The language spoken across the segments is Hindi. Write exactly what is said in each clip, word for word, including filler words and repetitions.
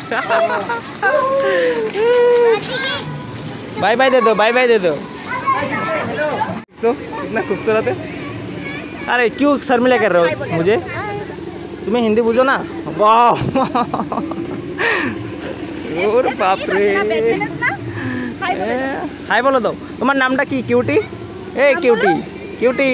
बाय बाय दे दो, बाय बाय दे दो। तो कितना खूबसूरत है। अरे क्यों शर्मिला कर रहे हो मुझे? तुम्हें हिंदी बुझो ना। वाह और बाप रे। हाय बोलो दो। तुम्हारा नाम की क्यूटी? ए क्यूटी क्यूटी।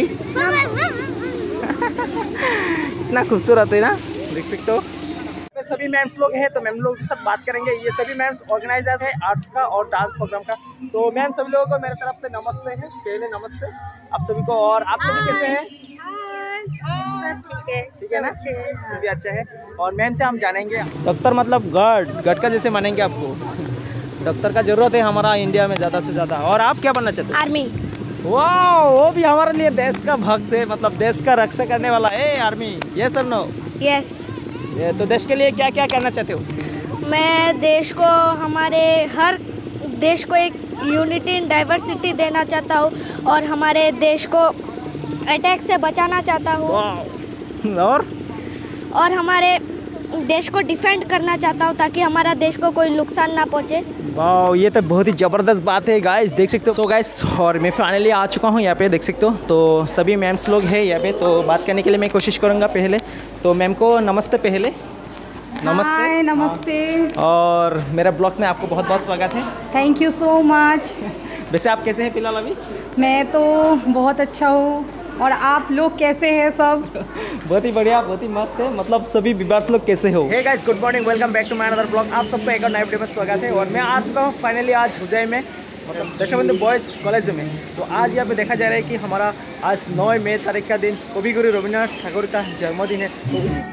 इतना खूबसूरत है ना, देख सकते हो। सभी मैम्स लोग हैं तो मैम लोग के साथ बात करेंगे। ये सभी मैम्स ऑर्गेनाइजर है आर्ट्स का और डांस प्रोग्राम का। तो मैम सभी लोगों को मेरे तरफ से नमस्ते है। पहले नमस्ते आप सभी को। और आप सभी कैसे हैं? सब ठीक है, ठीक है ना, सभी अच्छा है। और मैम से हम जानेंगे डॉक्टर मतलब गार्ड गार्ड का जैसे मानेंगे आपको। डॉक्टर का जरूरत है हमारा इंडिया में ज़्यादा से ज़्यादा। और आप क्या बनना चाहते हो? आर्मी। वाह, वो भी हमारे लिए देश का भक्त है, मतलब देश का रक्षा करने वाला है आर्मी। ये सर नो यस। ये तो देश के लिए क्या क्या करना चाहते हो? मैं देश को, हमारे हर देश को एक यूनिटी इन डाइवर्सिटी देना चाहता हूँ और हमारे देश को अटैक से बचाना चाहता हूँ। और और हमारे देश को डिफेंड करना चाहता हूँ ताकि हमारा देश को कोई नुकसान ना पहुँचे। वाह, ये तो बहुत ही ज़बरदस्त बात है गाइस, देख सकते हो। सो गाइस, और मैं फाइनली आ चुका हूँ यहाँ पे, देख सकते हो। तो सभी मैम्स लोग हैं यहाँ पे, तो बात करने के लिए मैं कोशिश करूँगा। पहले तो मैम को नमस्ते। पहले नमस्ते। हाय, नमस्ते। और मेरा ब्लॉग्स में आपको बहुत बहुत स्वागत है। Thank you so much. वैसे आप कैसे हैं फिलहाल अभी? मैं तो बहुत अच्छा हूँ, और आप लोग कैसे हैं सब? बहुत ही बढ़िया, बहुत ही मस्त है। मतलब सभी व्यूअर्स लोग कैसे हो? Hey guys, good morning, welcome back to my another blog. आप सबको एक और नए वीडियो में स्वागत है। और मैं आ चुका हूँ फाइनली आज उज्जैन में, मतलब देशबंधु बॉयज़ कॉलेज में। तो आज यहाँ पे देखा जा रहा है कि हमारा आज नौ मई तारीख का दिन कविगुरु रविन्द्रनाथ ठाकुर का जन्मदिन है। तो इसी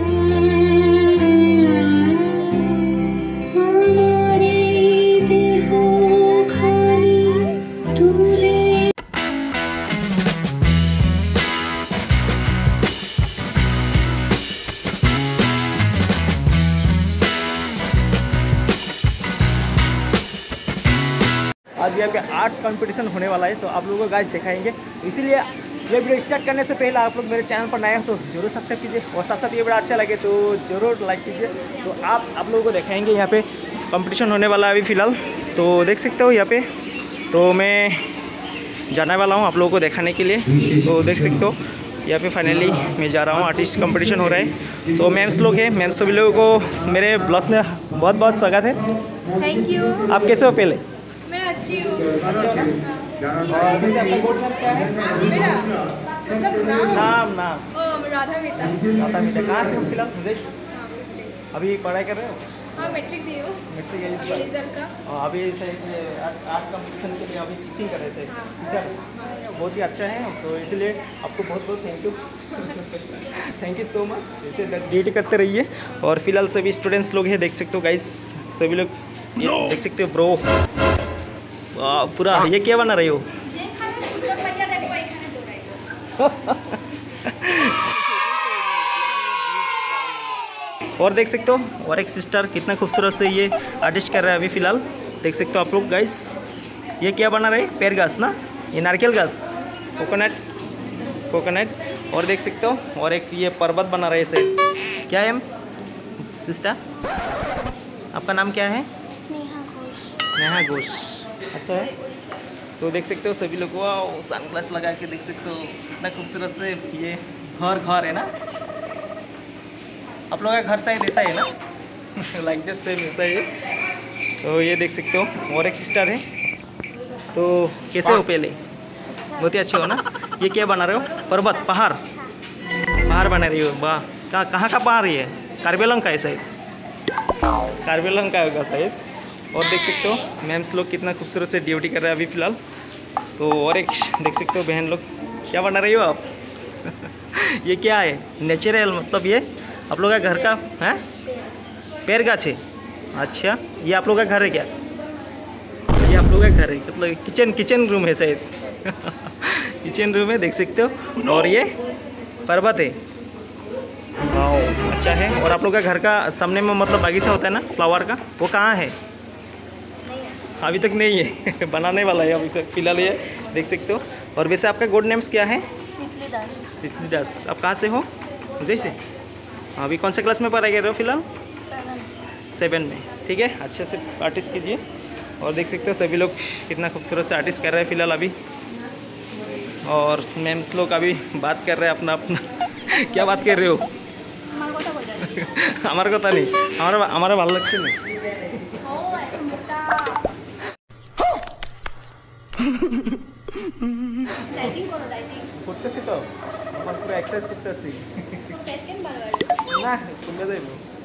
आज यहाँ पे आर्ट्स कंपटीशन होने वाला है, तो आप लोगों को गाइस दिखाएंगे। इसीलिए ये वीडियो स्टार्ट करने से पहले आप लोग मेरे चैनल पर नए हो तो जरूर सब्सक्राइब कीजिए, और साथ साथ ये वीडियो अच्छा लगे तो जरूर लाइक कीजिए। तो आप आप लोगों को दिखाएंगे यहाँ पे कंपटीशन होने वाला है अभी फ़िलहाल, तो देख सकते हो यहाँ पे। तो मैं जाने वाला हूँ आप लोगों को दिखाने के लिए। तो देख सकते हो यहाँ पे फाइनली मैं जा रहा हूँ, आर्टिस्ट कंपटीशन हो रहा है। तो मैम्स लोग हैं, मैम्स सभी लोगों को मेरे ब्लॉग्स में बहुत बहुत स्वागत है। Thank you. आप कैसे हो? पहले मैं अच्छी हूँ। अच्छे हो ना? और वैसे आपका कोड नेम क्या है? मेरा मतलब नाम नाम नाम ओ, राधा बेटा। राधा बेटा। कहाँ से हो फिलहाल? मुझे अभी पढ़ाई कर रहे हो? हाँ, मैट्रिक दी हूँ मैट्रिक है इस बार। रिजल्ट का। और अभी सही आर्ट कंपटीशन के लिए अभी टीचिंग कर रहे थे। टीचर बहुत ही अच्छा है, तो इसलिए आपको बहुत बहुत thank you. Thank you so much. ऐसे ड्यूटी करते रहिए। और फिलहाल सभी स्टूडेंट्स लोग हैं, देख सकते हो गाइस, सभी लोग ये देख सकते हो। ब्रो पूरा ये क्या बना रहे हो? और देख सकते हो, और एक सिस्टर कितना खूबसूरत से ये आर्टिस्ट कर रहा है अभी फ़िलहाल, देख सकते हो आप लोग गाइस। ये क्या बना रहे हैं? पेड़ घास ना, ये नारियल घास, कोकोनट कोकोनट और देख सकते हो, और एक ये पर्वत बना रहे हैं इसे। क्या है सिस्टर, आपका नाम क्या है? नेहा घोष। अच्छा है। तो देख सकते हो सभी लोग वाह सनग्लास लगा के, देख सकते हो कितना खूबसूरत से ये घर घर है ना। आप लोगों का घर शायद ऐसा है ना? लाइक जस्ट सेम ऐसा ही है। तो ये देख सकते हो, और एक सिस्टर है। तो कैसे हो? पहले बहुत ही अच्छे हो ना। ये क्या बना रहे हो? पर्वत, पहाड़ पहाड़ बना रही हो? वाह, कहाँ कहाँ का पहाड़ ये? कार्बेलंग का है शायद, कार्बेलंग का होगा शायद। और देख सकते हो मैम्स लोग कितना खूबसूरत से ड्यूटी कर रहे हैं अभी फ़िलहाल। तो और एक देख सकते हो बहन लोग, क्या बना रही हो आप? ये क्या है? नेचुरल, मतलब ये आप लोग का घर का है? पेड़ गाछ है। अच्छा, ये आप लोग का घर है क्या? ये आप लोग का घर है, मतलब किचन किचन रूम है शायद। किचन रूम है, देख सकते हो। और ये पर्वत है। वाह, अच्छा है। और आप लोग का घर का सामने में मतलब बागीचा होता है ना फ्लावर का, वो कहाँ है? अभी तक नहीं है। बनाने वाला है अभी तक फिलहाल, ये देख सकते हो। और वैसे आपका कोड नेम्स क्या है? तितली दास। तितली दास। आप कहाँ से हो? जैसे अभी कौन से क्लास में पढ़ाई कर रहे हो फिलहाल? सेवन में। ठीक है, अच्छे से प्रैक्टिस कीजिए। और देख सकते हो सभी लोग कितना खूबसूरत से आर्टिस्ट कर रहे हैं फिलहाल अभी। और मैम लोग अभी बात कर रहे हैं अपना अपना क्या बात कर रहे हो? हमारे को नहीं, हमारा हमारा ভালো লাগছে না। डाइटिंग करो डाइटिंग করতেছি তো, আমার পুরো এক্সারসাইজ করতেছি सेकंड बार না, খুলে যাইব।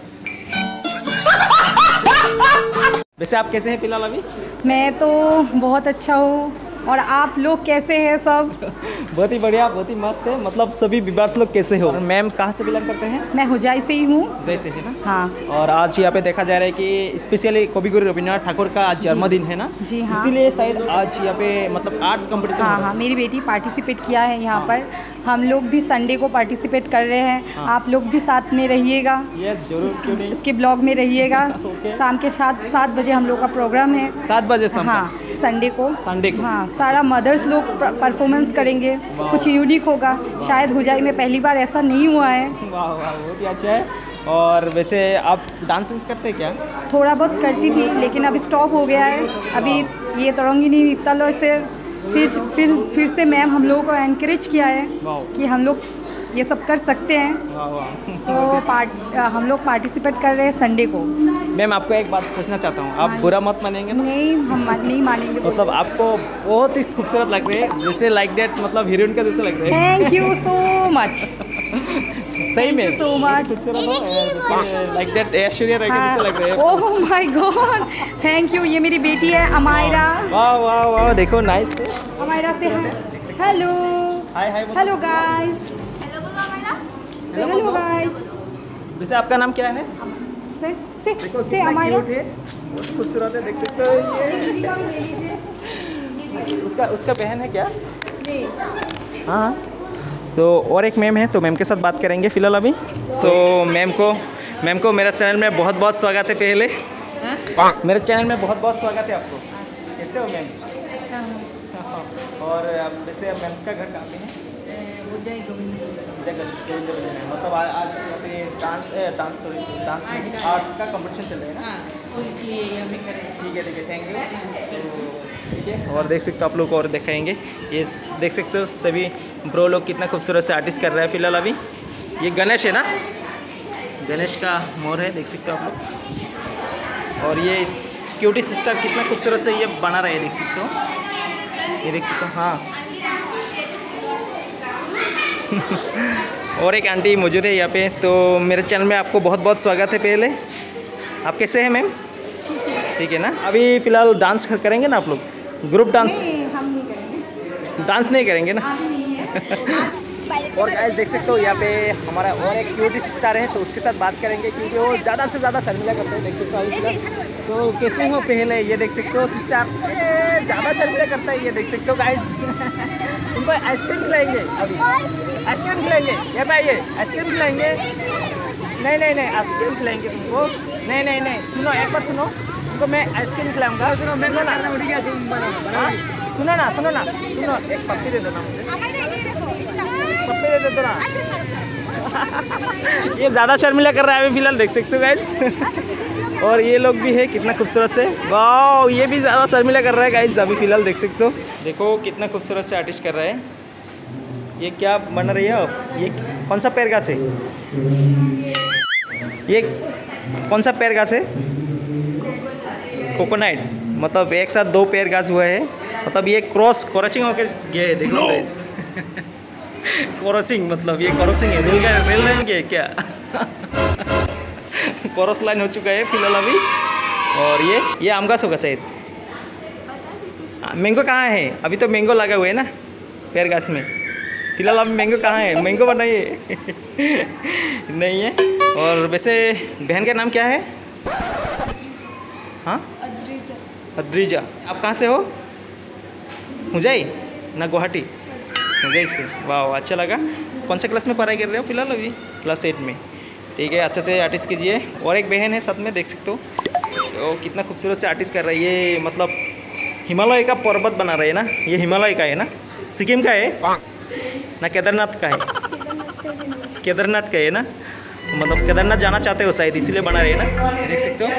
वैसे आप कैसे हैं फिलहाल अभी? मैं तो बहुत अच्छा हूँ, और आप लोग कैसे हैं सब? बहुत ही बढ़िया, बहुत ही मस्त है। मतलब सभी विवास लोग कैसे हो? मैम कहाँ से बिलोंग करते हैं? मैं हुजाई से ही हूँ। जैसे है ना। हाँ। और आज यहाँ पे देखा जा रहा है कि स्पेशली कविगुरु रविन्द्रनाथ ठाकुर का आज जन्मदिन है ना। जी हाँ। इसीलिए शायद आज यहाँ पे मतलब आर्ट्स कंपटीशन। हाँ हाँ, मेरी बेटी पार्टिसिपेट किया है यहाँ पर। हम लोग भी संडे को पार्टिसिपेट कर रहे हैं। हाँ। आप लोग भी साथ में रहिएगा। यस जरूर, क्यों नहीं। इसके ब्लॉग में रहिएगा। ओके। शाम के सात सात बजे हम लोग का प्रोग्राम है। सात बजे शाम हाँ, संडे को। संडे को। हाँ, सारा मदर्स लोग परफॉर्मेंस करेंगे। कुछ यूनिक होगा, शायद हुजाई में पहली बार ऐसा नहीं हुआ है। वाह वाह, बहुत ही अच्छा है। और वैसे आप डांस वांस करते हैं क्या? थोड़ा बहुत करती थी, लेकिन अभी स्टॉप हो गया है। अभी ये तरंगिनी नृत्यालय से फिर फिर फिर से मैम हम लोगों को एनकरेज किया है वाह। कि हम लोग ये सब कर सकते हैं। वाह वाह। तो पार्ट हम लोग पार्टिसिपेट कर रहे हैं संडे को। मैम आपको एक बात पूछना चाहता हूँ, आप बुरा मत मानेंगे ना? नहीं, हम मा- नहीं मानेंगे। मतलब आपको बहुत ही खूबसूरत लग रहे हैं, जैसे लाइक दैट, मतलब हीरोइन का जैसे लग रहे हैं। Thank you so much. सही में Thank you so much. खूबसूरत हो, जैसे लाइक दैट ऐश्वर्या राय के जैसे लग रहे हैं। Oh my god, thank you. ये मेरी बेटी है अमायरा। वाह वाह वाह, देखो नाइस। अमायरा से hello. Hi hi. Hello guys. Hello बोलो मेरा हेलो गाइस। वैसे आपका नाम क्या है? से से देखो से कितना अमायरा। क्यूट है, बहुत खूबसूरत है, देख सकते हो। ये उसका उसका बहन है क्या? हाँ। तो और एक मैम है, तो मैम के साथ बात करेंगे फिलहाल अभी। तो मैम को मैम को मेरा चैनल में बहुत बहुत स्वागत है। पहले मेरे चैनल में बहुत बहुत स्वागत है आपको। कैसे हो मैम? अच्छा हूँ। और अब वैसे मैम का घर कहाँ पे है? उज्जैन गोविंद। मतलब आ- आज यहाँ पे डांस डांस सॉरी डांस में आर्ट्स का कंपटीशन चल रहा है ना। तो इसलिए ये हमें करें। ठीक है ठीक है, थैंक यू। ठीक है, और देख सकते हो आप लोग को और दिखाएंगे। ये स- देख सकते हो सभी ब्रो लोग कितना खूबसूरत से आर्टिस्ट कर रहा है फिलहाल अभी। ये गणेश है ना, गणेश का मोर है, देख सकते हो आप लोग। और ये क्यूटी सिस्टर कितना खूबसूरत से ये बना रहे हैं, देख सकते हो। ये देख सकते हो। हाँ। और एक आंटी मौजूद है यहाँ पे। तो मेरे चैनल में आपको बहुत बहुत स्वागत है। पहले आप कैसे हैं मैम? ठीक है ना। अभी फ़िलहाल डांस करेंगे ना आप लोग, ग्रुप डांस? हम नहीं करेंगे, डांस नहीं करेंगे ना। आज नहीं है। और गाइस देख सकते हो यहाँ पे हमारा और एक क्यूटी सिस्टर है, तो उसके साथ बात करेंगे क्योंकि वो ज़्यादा से ज़्यादा शर्मिला करते हैं। देख सकते हो अभी फिलहाल। तो कैसे हो पहले ये देख सकते हो सिस्टर, ज़्यादा शर्मिला करता है ये देख सकते हो गाइस। उनको आइसक्रीम खिलाएंगे अभी, आइसक्रीम खिलाएंगे। ये भाई ये आइसक्रीम खिलाएंगे। नहीं नहीं नहीं, आइसक्रीम खिलाएंगे तुमको। नहीं नहीं नहीं, सुनो एक बार सुनो, तुमको मैं आइसक्रीम खिलाऊंगा। सुनो मैं सुनो ना, सुनो ना सुनो ना सुनो, एक पप्पी दे देना मुझे, पप्पी दे देना। ये ज़्यादा शर्मिला कर रहा है अभी फिलहाल, देख सकते हो गाइस। और ये लोग भी है कितना खूबसूरत से। वाह, ये भी ज़्यादा शर्मिला कर रहा है गाइस अभी फिलहाल, देख सकते हो। देखो कितना खूबसूरत से आर्टिस्ट कर रहा है। ये क्या बन रही है अब? ये कौन सा पेड़ गाछ है? ये कौन सा पेड़ गाछ है? कोकोनट। मतलब एक साथ दो पेड़ गाछ हुए हैं, मतलब ये क्रॉस क्रॉसिंग होके गए, देख लो गाइस। क्रॉसिंग मतलब ये क्रॉसिंग है, रेल रेल लाइन के क्या? क्रॉस लाइन हो चुका है फिलहाल अभी। और ये ये आम गाछ होगा शायद। मैंगो कहाँ है? अभी तो मैंगो लगा हुआ है ना पेड़ गाछ में। फिलहाल अभी मैंगो कहाँ है? मैंगो बनाइए। नहीं है। और वैसे बहन का नाम क्या है? हाँ, अद्रिजा। आप कहाँ से हो? हुजाई ना गुवाहाटी? हुजाई से। वाह, अच्छा लगा। कौन से क्लास में पढ़ाई कर रहे हो फिलहाल? अभी क्लास एट में। ठीक है, अच्छे से आर्टिस्ट कीजिए। और एक बहन है साथ में, देख सकते हो। तो कितना खूबसूरत से आर्टिस्ट कर रहा है ये। मतलब हिमालय का पर्वत बना रहे हैं ना। ये हिमालय का है ना, सिक्किम का है ना, केदारनाथ का है? केदारनाथ का है ना। मतलब केदारनाथ जाना चाहते हो शायद, इसीलिए बना रहे हैं ना, देख सकते हो।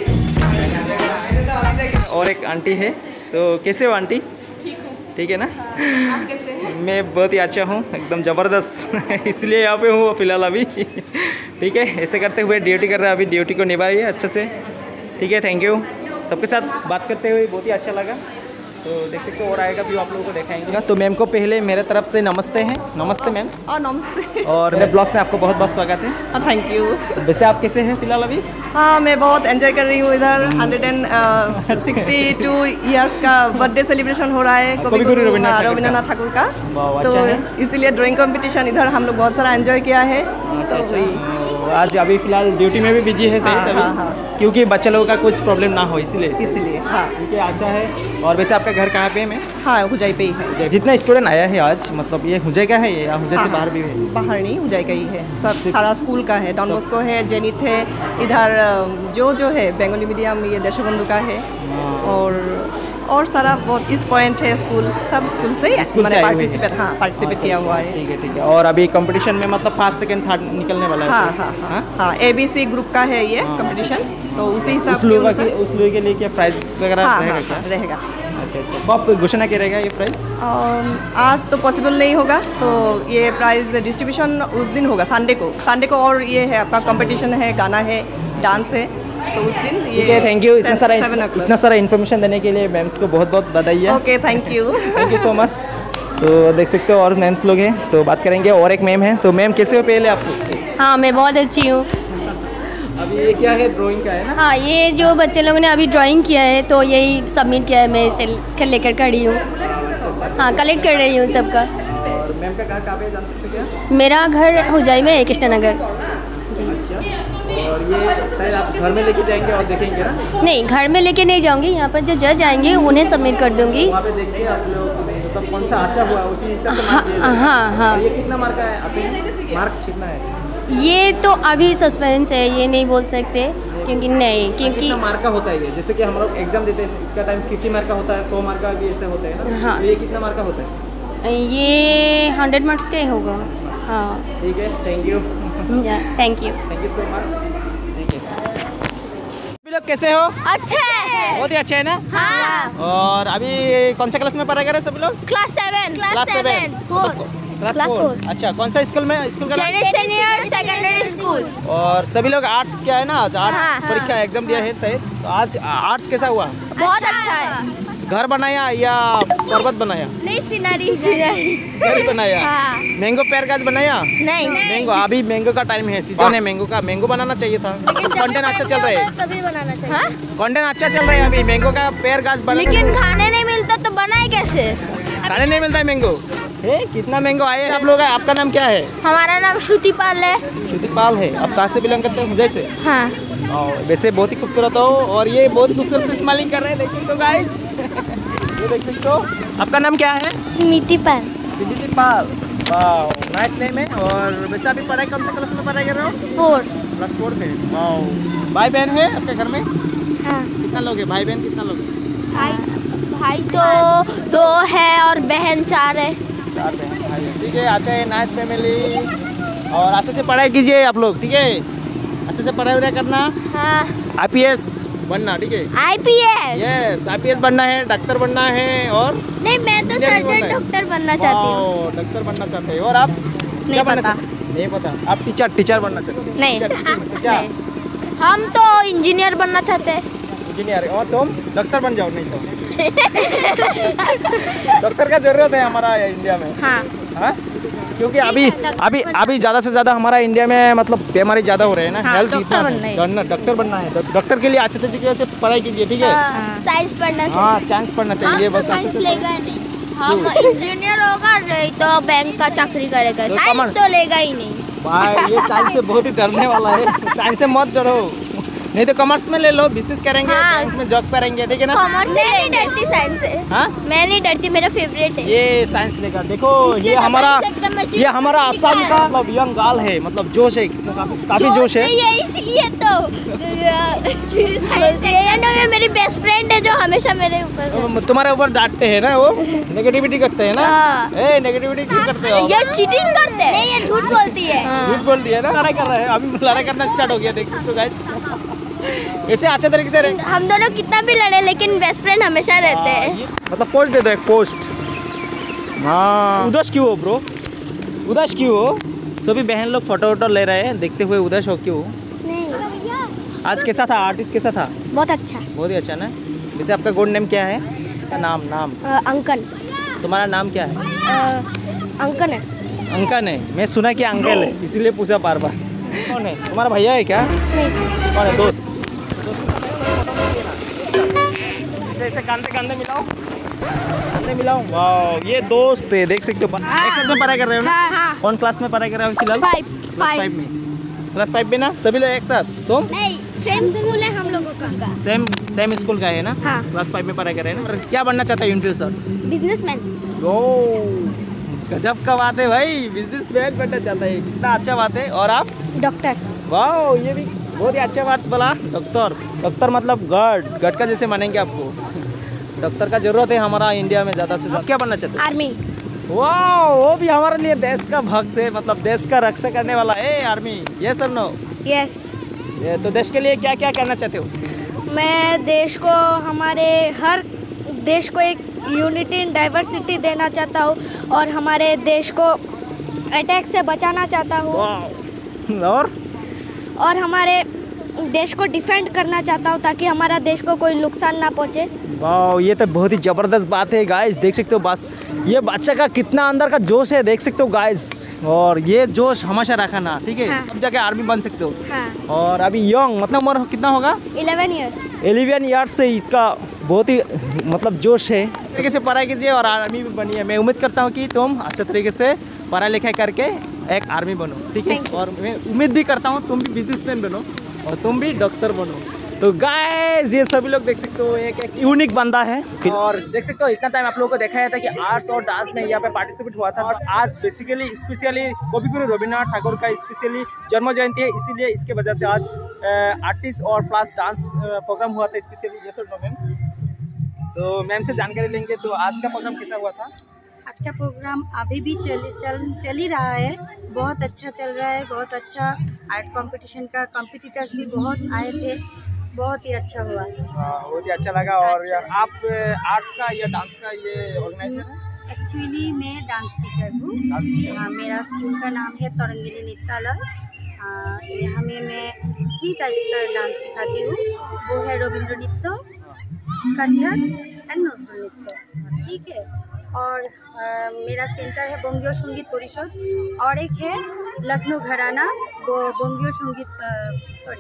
और एक आंटी है, तो कैसे हो आंटी? ठीक हूँ। ठीक है ना? आप कैसे हैं? मैं बहुत ही अच्छा हूँ, एकदम ज़बरदस्त इसलिए यहाँ पे हूँ फ़िलहाल अभी। ठीक है, ऐसे करते हुए ड्यूटी कर रहा है, अभी ड्यूटी को निभाइए अच्छे से। ठीक है, थैंक यू। सबके साथ बात करते हुए बहुत ही अच्छा लगा। तो देख सकते हो और आएगा भी आप लोगों को दिखाएंगे। तो मैम को पहले मेरे तरफ से नमस्ते हैं। नमस्ते मैम। और नमस्ते। और मेरे ब्लॉग में आपको बहुत बहुत स्वागत है। Thank you. वैसे आप कैसे हैं फिलहाल अभी? हाँ, मैं बहुत एंजॉय कर रही हूँ इधर। Hundred and sixty two years का बर्थडे सेलिब्रेशन हो रहा है कवि गुरु रवींद्रनाथ ठाकुर रवींद्रनाथ ठाकुर का। वाह, तो अच्छा है। इसीलिए ड्राइंग कंपटीशन इधर हम लोग बहुत सारा एंजॉय किया है। अच्छा तो अच्छा। वही। तो आज अभी फिलहाल ड्यूटी में भी बिजी है हाँ, सही तभी? हाँ, हाँ। क्योंकि बच्चे लोगों का कुछ प्रॉब्लम ना हो इसीलिए। इसीलिए हाँ। ठीक है, अच्छा है। और वैसे आपका घर कहाँ पे है मैम? हाँ, हुजाई पे ही है। जितना स्टूडेंट आया है आज, मतलब ये हुजै का है ये या हुजै से हाँ, बाहर भी है? बाहर नहीं, हुजाई का ही है। सब सारा स्कूल का है। डॉन बॉस्को है, जेनिथ है, इधर जो जो है बेंगोली मीडियम, ये देशबंधु का है। और और सारा बहुत ईस्ट पॉइंट है स्कूल, सब स्कूल से स्कूल से मैंने आए हुए पार्टिसिपेट हैं। हाँ पार्टिसिपेट किया हुआ है। ठीक है ठीक है। और अभी कंपटीशन में मतलब फर्स्ट सेकंड थर्ड निकलने वाला है? हाँ हाँ हाँ हाँ ए बी सी ग्रुप का है ये कंपटीशन। तो उसी हिसाब उस लोगों के उस लोगों के लिए क्या प्राइज वगैरह हाँ रहेगा हाँ क्या? हाँ, रहेगा। अच्छा अच्छा। कब घोषणा करेगा ये प्राइस? अम, आज तो पॉसिबल नहीं होगा, तो ये प्राइज डिस्ट्रीब्यूशन उस दिन होगा, संडे को। संडे को और ये है आपका कंपटीशन है, गाना है, डांस है, तो उस दिन ये। ठीक है, थैंक यू। इतना सारा सेवन ओ क्लॉक। इतना सारा इन्फॉर्मेशन देने के लिए मैम्स को बहुत बहुत बधाई है। Okay, thank you. Thank you so much. तो देख सकते हो और मैम्स लोग हैं, तो बात करेंगे। और एक मैम है, तो मैम कैसे हो पहले आपको? हाँ, मैं बहुत अच्छी हूँ। अभी ये क्या है, ड्राइंग का है ना? हाँ, ये जो बच्चे लोगों ने अभी ड्राइंग किया है तो यही सबमिट किया है, मैं इसे लेकर खड़ी हूँ। हाँ, कलेक्ट कर रही हूँ सबका। और मैम का घर कहाँ पे जान सकते क्या? मेरा घर हुजाई में है, कृष्णनगर। अच्छा। और ये शायद आप घर में लेके जाएंगे और देखेंगे ना? नहीं, घर में लेके नहीं जाऊँगी, यहाँ पर जो जज आएंगे उन्हें सबमिट कर दूँगी। वहाँ पे देखिए आप लोग मतलब कौन सा अच्छा हुआ उसी हिसाब से मार्क दिए हाँ जाएंगे। हाँ हाँ। और ये कितना मार्क का है आपके? मार्क कितना है? ये तो अभी सस्पेंस है, ये नहीं बोल सकते क्योंकि नहीं क्योंकि कितना मार्क का होता है ये? जैसे कि हम लोग एग्जाम देते हैं इसका टाइम फिफ्टी मार्क का होता है, सौ मार्क का भी ऐसे होता है ना? हाँ। तो ये कितना मार्क का होता है? ये हंड्रेड मार्क्स का ही होगा। हाँ, ठीक है, thank you. Thank you. Thank you so much. ठीक है। आप लोग कैसे हो? अच्छा है। बहुत ही अच्छे है ना? हाँ। और अभी कौन सा क्लास में पढ़ाई कर रहे हैं सभी लोग? Class seven. Class seven. Four. Class class four. Four. अच्छा, कौन सा स्कूल में? स्कूल का नाम? Senior secondary school. और सभी लोग आर्ट्स क्या है ना? आज आर्ट्स हाँ, परीक्षा एग्जाम दिया है शायद। तो आज आर्ट्स कैसा हुआ? बहुत अच्छा है। घर बनाया या पर्वत बनाया? नहीं, सीनरी सीनरी घर बनाया। हाँ। मैंगो पेड़ गाछ बनाया? नहीं मैंगो, अभी मैंगो का टाइम है, सीजन है मैंगो का। मैंगो बनाना चाहिए था। कंटेंट अच्छा चल रहा है, तभी बनाना चाहिए। हाँ? कंटेंट अच्छा चल रहा है अभी। मैंगो का पेड़ गाछ बना, लेकिन खाने नहीं मिलता तो बनाए कैसे? खाने नहीं मिलता है मैंगो। है कितना मैंगो आए आप लोग? आपका नाम क्या है? हमारा नाम श्रुति पाल है। श्रुति पाल है। आप कहाँ से बिलोंग करते हो? हुजै से? हाँ। और वैसे बहुत ही खूबसूरत हो, और ये बहुत खूबसूरत से स्माइलिंग कर रहे हैं, देख सकते हो गाइस। ये देख सकते हो। आपका नाम क्या है? Smiti Pal. Smiti Pal. Wow, nice name है। और वैसे अभी पढ़ाई कौन सा क्लास में पढ़ाई कर रहे हो? फोर। क्लास फोर में। वाओ, भाई बहन है आपके घर में? हाँ। कितना लोग है? भाई बहन कितना लोग है? भाई भाई तो दो है और बहन चार है। चार बहन भाई है। ठीक है, अच्छा है, नाइस फैमिली। और अच्छे से पढ़ाई कीजिए आप लोग, ठीक है? अच्छे से पढ़ाई वढ़ाई करना। हाँ। आई पी एस बनना, ठीक है? I P S. Yes, I P S बनना है, डॉक्टर बनना है। और नहीं, मैं तो इंजीनियरिंग बनना सर्जन है। डॉक्टर बनना चाहती हूँ। वाओ, डॉक्टर बनना चाहते हैं। और आप? क्या बनना पता। चाहते हैं? नहीं पता। आप टीचर टीचर बनना चाहते हैं? नहीं। टीचर, टीचर, क्या? हम तो इंजीनियर बनना चाहते हैं। इंजीनियर। और तुम डॉक्टर बन जाओ, नहीं तो डॉक्टर का जरूरत है हमारा इंडिया में। हाँ। हाँ? क्योंकि अभी अभी अभी ज़्यादा से ज़्यादा हमारा इंडिया में मतलब बीमारी ज़्यादा हो रहे हैं ना। हाँ, हेल्थ डॉक्टर इतना बनना है। बनना, डॉक्टर बनना है। डॉ- डॉक्टर के लिए अच्छे तरीके से पढ़ाई कीजिए, ठीक है? साइंस पढ़ना हाँ, चांस पढ़ना चाहिए हम बस। तो अच्छे साइंस से लेगा ही नहीं। हम इंजीनियर होगा नहीं तो बैंक का चाकरी करेगा। तो साइंस कमर- तो लेगा ही नहीं। भाई, ये चांस से बहुत ही डरने वाला है। चांस से मत डरो, नहीं तो कॉमर्स में ले लो, बिजनेस करेंगे, हाँ। बैंक में जॉब करेंगे, ठीक है ना। कॉमर्स मैं नहीं डरती साइंस से। हाँ मैं नहीं डरती, मेरा फेवरेट है। ये साइंस लेकर देखो, ये तो हमारा साइंस एग्जाम में ये जीत हमारा जीता आसाम का है। मतलब यंग गर्ल है, मतलब जोश है, काफी काफी जोश है। ये इसलिए तो ये मेरी बेस्ट फ्रेंड है जो हमेशा मेरे ऊपर। तुम्हारे ऊपर डांटते हैं ना, वो नेगेटिविटी करते हैं ना। हाँ। ए नेगेटिविटी क्यों करते हो? ये चीटिंग करते हैं। नहीं, ये झूठ बोलती है। झूठ बोल दिया ना, लड़ाई कर रहे हैं, अभी लड़ाई करना स्टार्ट हो गया, देख सकते हो गाइस। ऐसे अच्छे तरीके से रहे। हम दोनों कितना भी लड़े लेकिन बेस्ट फ्रेंड हमेशा रहते हाँ, हैं। ये- मतलब पोस्ट दे दो, एक पोस्ट। हाँ उदास क्यों हो ब्रो? उदास क्यों हो? सभी बहन लोग फोटो वोटो ले रहे हैं, देखते हुए उदास हो क्यों? नहीं, आज कैसा था, आर्टिस्ट कैसा था? बहुत अच्छा। बहुत ही अच्छा ना। वैसे आपका गुड नेम क्या है? इसका नाम नाम अंकन। तुम्हारा नाम क्या है? अंकन है। अंकन है। मैं सुना कि अंकल है, इसीलिए पूछा बार बार। कौन है तुम्हारा भैया है क्या? नहीं, कौन है दोस्त? ऐसे ऐसे कांधे कांधे मिलाओ, कांधे मिलाओ। वाह ये दोस्त है, देख सकते हो। एक साथ में पढ़ाई कर रहे हो ना? हाँ, हाँ। कौन क्लास में पढ़ाई कर रहे हो फिलहाल? Five class five five five. Class five में ना सभी लोग एक साथ? तुम नहीं, सेम स्कूल है हम लोगों का। सेम सेम स्कूल का है ना? हाँ। क्लास फाइव में पढ़ाई कर रहे हैं ना। और क्या बनना चाहता है यूनिट सर? बिजनेसमैन। ओ गजब का बात है भाई, बिजनेसमैन बनना चाहता है, कितना अच्छा बात है। और आप? डॉक्टर। वाह ये भी बहुत ही अच्छा बात बोला। डॉक्टर डॉक्टर मतलब गार्ड गार्ड का जैसे मानेंगे आपको। डॉक्टर का जरूरत है हमारा इंडिया में ज़्यादा से ज़्यादा। क्या बनना चाहते हैं? आर्मी। वाह वो भी हमारे लिए देश का भक्त है, मतलब देश का रक्षा करने वाला है आर्मी। ये सब नो यस। ये तो देश के लिए क्या क्या करना चाहते हो? मैं देश को, हमारे हर देश को एक यूनिटी इन डाइवर्सिटी देना चाहता हूँ और हमारे देश को अटैक से बचाना चाहता हूँ वाह और और हमारे देश को डिफेंड करना चाहता हूँ ताकि हमारा देश को कोई नुकसान ना पहुँचे। वाह ये तो बहुत ही ज़बरदस्त बात है गाइस, देख सकते हो बस ये बच्चा का कितना अंदर का जोश है, देख सकते हो गाइस। और ये जोश हमेशा रखना, ठीक है? हाँ। अब जाके आर्मी बन सकते हो। हाँ, और अभी यंग मतलब उम्र कितना होगा? Eleven years. इलेवन ईयर्स से इसका बहुत ही मतलब जोश है। तरीके से पढ़ाई कीजिए और आर्मी भी बनिए। मैं उम्मीद करता हूँ कि तुम अच्छे तरीके से पढ़ाई लिखाई करके एक आर्मी बनो, ठीक है? Thank you. और मैं उम्मीद भी करता हूँ तुम भी बिजनेसमैन बनो और तुम भी डॉक्टर बनो। तो गाइस ये सभी लोग देख सकते हो एक एक यूनिक बंदा है। और देख सकते हो इतना टाइम आप लोगों को दिखाया था कि आर्ट्स और डांस में यहाँ पे पार्टिसिपेट हुआ था। और आज बेसिकली स्पेशली कविगुरु रविन्द्रनाथ ठाकुर का स्पेशली जन्म जयंती है, इसीलिए इसके वजह से आज आर्टिस्ट और प्लस डांस प्रोग्राम हुआ था स्पेशली। यस और मैम्स, तो मैम से जानकारी लेंगे। तो आज का प्रोग्राम कैसा हुआ था? आज का प्रोग्राम अभी भी चल चल चल ही रहा है, बहुत अच्छा चल रहा है। बहुत अच्छा आर्ट कंपटीशन का कॉम्पिटिटर्स भी बहुत आए थे, बहुत ही अच्छा हुआ। हाँ, बहुत ही अच्छा लगा। और अच्छा। आप आर्ट्स का या डांस का ये ऑर्गेनाइजर है? एक्चुअली मैं डांस टीचर हूँ। हाँ, मेरा स्कूल का नाम है तरंगिनी नृत्यालय। हाँ, यहाँ में मैं थ्री टाइप्स का डांस सिखाती हूँ। वो है रविंद्र नृत्य, कथक एंड नौसर नृत्य, ठीक है? और आ, मेरा सेंटर है बंगीय संगीत परिषद और एक है लखनऊ घराना वो बंगीय संगीत सॉरी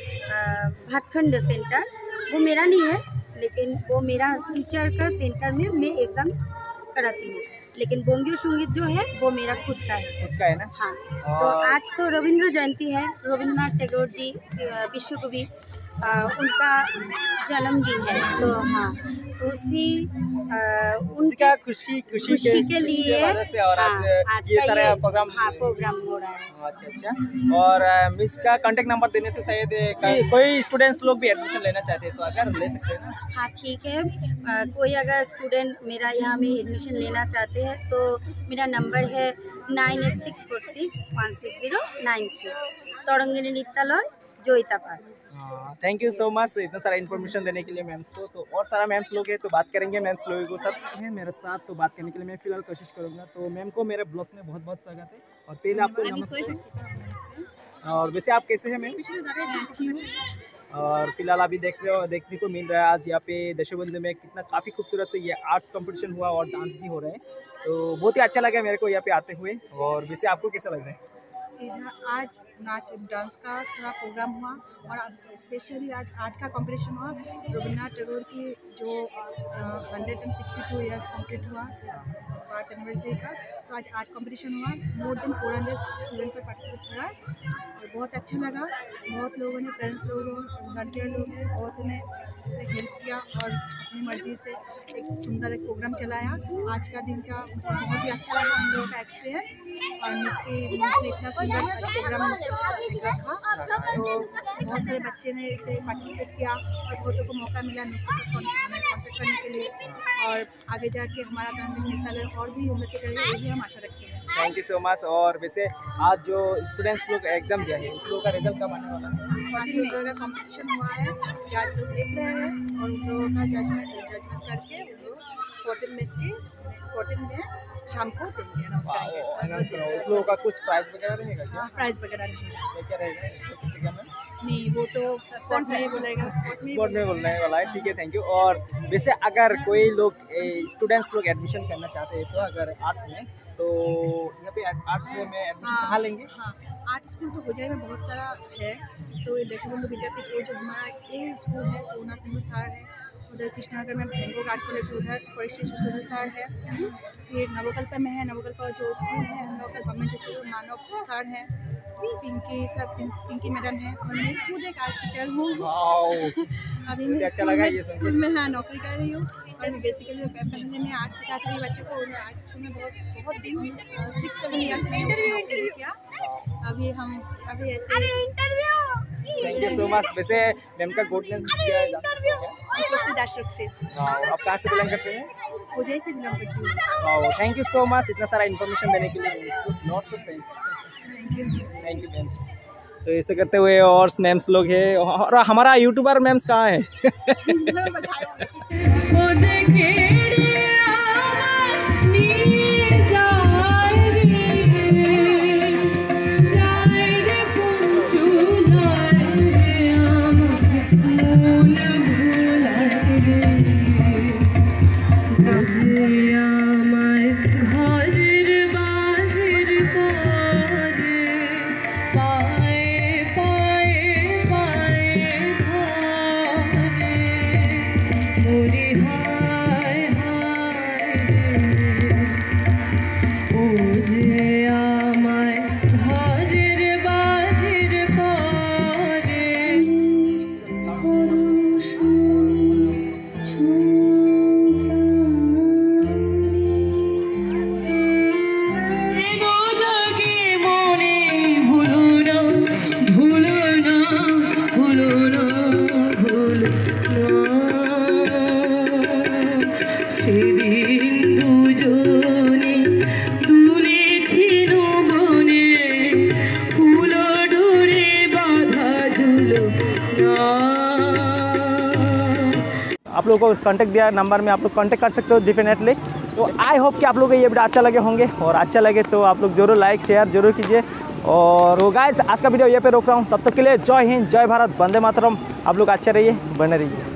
भातखंड सेंटर। वो मेरा नहीं है लेकिन वो मेरा टीचर का सेंटर में मैं एग्ज़ाम कराती हूँ, लेकिन बंगीय संगीत जो है वो मेरा खुद का है। खुद का है ना? हाँ, तो आज तो रविंद्र जयंती है, रविंद्रनाथ टैगोर जी विश्व कवि उनका जन्मदिन है। तो हाँ, उसी आ, उनका खुशी खुशी खुशी के लिए वजह से और आज, हाँ, आज ये का सारा ये प्रोग्राम हाँ प्रोग्राम हो रहा है। अच्छा अच्छा। और मिस का कांटेक्ट नंबर देने से शायद कोई कोई स्टूडेंट्स लोग भी एडमिशन लेना चाहते हैं तो अगर ले सकते हैं ना? हाँ ठीक है, आ, कोई अगर स्टूडेंट मेरा यहाँ में एडमिशन लेना चाहते हैं तो मेरा नंबर है nine eight six four six one six zero nine three, Tarangini Nrityalaya जोईतापाड़। थैंक यू सो मच इतना सारा इन्फॉर्मेशन देने के लिए मैम्स को। तो और सारा मैम्स लोग हैं तो बात करेंगे मैम्स लोगों को साथ है मेरे साथ, तो बात करने के लिए मैं फिलहाल कोशिश करूँगा। तो मैम को मेरे ब्लॉग्स में बहुत बहुत स्वागत है। और पहले आपको नमस्ते। और वैसे आप कैसे हैं मैम? और फिलहाल अभी देख रहे हो देखने को मिल रहा है आज यहाँ पे दशबंधु में कितना काफ़ी खूबसूरत से ये आर्ट्स कंपटीशन हुआ और डांस भी हो रहे हैं। तो बहुत ही अच्छा लगा मेरे को यहाँ पे आते हुए। और वैसे आपको कैसा लग रहा है? इधर आज नाच डांस का थोड़ा प्रोग्राम हुआ और स्पेशली आज आर्ट का कंपटीशन हुआ। रविन्द्रनाथ टैगोर की जो hundred and sixty two years complete हुआ बार्थ एनिवर्सरी का। तो आज आर्ट कंपटीशन हुआ, more than four hundred students का पार्टिसिपेट हुआ और बहुत अच्छा लगा। बहुत लोगों ने, पेरेंट्स लोगों, वॉलंटियर लोग हैं, बहुत ने से हेल्प किया और अपनी मर्जी से एक सुंदर एक प्रोग्राम चलाया। आज का दिन का बहुत ही अच्छा लगा हम लोगों का एक्सपीरियंस और इसके इसने इतना सुंदर प्रोग्राम रखा। तो बहुत सारे बच्चे ने इसे पार्टिसिपेट किया और बहुतों को मौका मिला इसके साथ कॉन्टेक्ट करने के लिए और आगे जाके हमारा तरंगिनी नृत्यालय और भी उन्नति करेगा, यही हम आशा रखते हैं। Thank you so much. और वैसे आज जो स्टूडेंट्स लोग एग्जाम दिया है उस लोगों का रिजल्ट कब आने वाला है? आज उन लोगों का कॉम्पिटिशन हुआ है, जज लोग देख रहे हैं और उन लोगों का जजमेंट जजमेंट करके उन लोग फोर्टीन में के फोर्टीन में शाम को देंगे, अनाउंस करेंगे। उस लोगों का कुछ प्राइज वगैरह रहेगा क्या? प्राइज वगैरह रहेगा क्या रहेगा? नहीं, वो तो स्पॉट में ही बोलेगा, स्पॉट में बोलने वाला है। ठीक है, थैंक यू। और वैसे अगर कोई लोग स्टूडेंट्स लोग एडमिशन करना चाहते हैं तो अगर आर्ट्स में, तो यहाँ पे आर्ट्स में एडमिशन कहाँ लेंगे? हाँ, आर्ट स्कूल तो होजाई में बहुत सारा है। तो ये देशबंधु विद्यापीठ वो जो हमारा ये स्कूल है, पूर्णा सिंह सार है, उधर कृष्णानगर में बैंगोक आर्ट कॉलेज है, उधर परिश्री सूत्र सार है, फिर नवकल्पा में है, नवकल्पा जो स्कूल है हम लोग का गवर्नमेंट स्कूल, मानव सार है, पिंकी सब पिंकी मैडम है और मैं खुद एक आर्ट टीचर हूँ। अभी मैं अच्छा स्कूल लगा में, ये सुन के। स्कूल में हाँ नौकरी कर रही हूँ और मैं बेसिकली पहले मैं आर्ट सिखाती थी बच्चों को। आर्ट स्कूल में बहुत बहुत दिन सिक्स सेवन ईयर्स में नौकरी किया। अभी हम अभी ऐसे थैंक यू सो मच। वैसे मैम का गुड नेम क्या है? आप कहाँ से बिलोंग करते हैं? मुझे से बिलोंग करती हूँ। थैंक यू सो मच इतना सारा इन्फॉर्मेशन देने के लिए। Not so thanks. Thank you ma'ams. तो ऐसे करते हुए और मैम्स लोग हैं और हमारा यूट्यूबर मैम्स कहाँ है? आप लोगों को कांटेक्ट दिया नंबर में, आप लोग कांटेक्ट कर सकते हो डेफिनेटली। तो आई होप कि आप लोगों को ये वीडियो अच्छा लगे होंगे और अच्छा लगे तो आप लोग जरूर लाइक शेयर जरूर कीजिए। और वो गाइस आज का वीडियो ये पे रोक रहा हूँ, तब तक के लिए जय हिंद, जय भारत, वंदे मातरम। आप लोग अच्छे रहिए, बने रहिए।